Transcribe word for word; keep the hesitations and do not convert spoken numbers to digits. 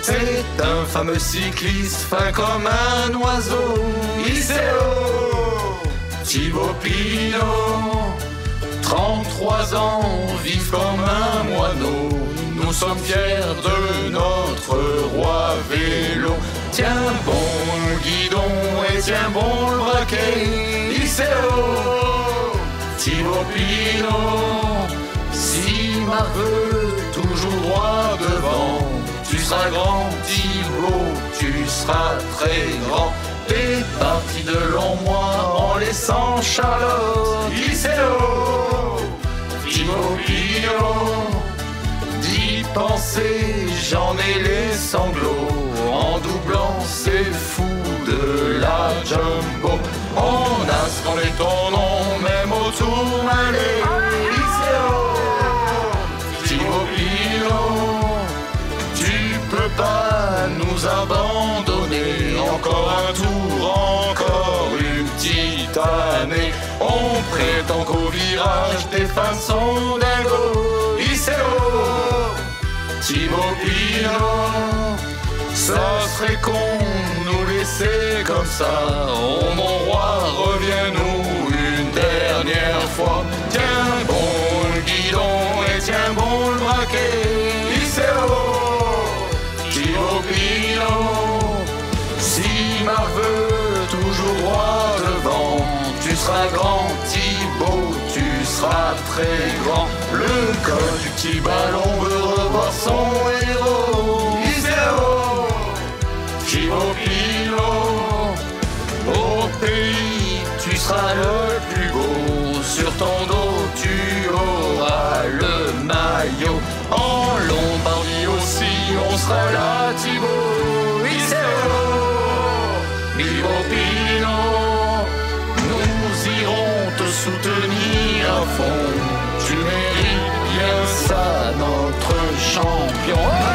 C'est un fameux cycliste fin comme un oiseau. Iseo, Thibaut Pinot, trente-trois ans, vif comme un moineau. Nous sommes fiers de notre roi vélo. Tiens bon le guidon et tiens bon le braquet. Iseo, Thibaut Pinot, si Marveux toujours droit devant. Tu seras grand Thibaut, tu seras très grand. T'es parti de longs mois en laissant Charlotte. Iseo, Thibaut Pinot, d'y penser, j'en ai les sanglots. En doublant, c'est fou de la jumbo. On a scandé ton nom, même au tourmalet. Iseo, Thibaut Pinot, tu peux pas nous abandonner. Encore un tour, encore une petite année. On prétend qu'au virage, tes fans sont dingos. Iseo, Thibaut Pinot, ça serait con de nous laisser comme ça. Oh mon roi, reviens-nous une dernière fois. Tiens bon le guidon et tiens bon le braquet. Iseo, Thibaut Pinot, si Marveux toujours droit devant. Tu seras grand Thibaut, tu seras très grand. Le col du petit ballon veut revoir son héros. Iseo, Thibaut Pinot, au pays tu seras le plus beau. Sur ton dos tu auras le maillot. En Lombardie aussi on sera là Thibaut. Iseo, Thibaut Pinot, nous irons te soutenir à fond. Tu mérites bien ça, notre champion.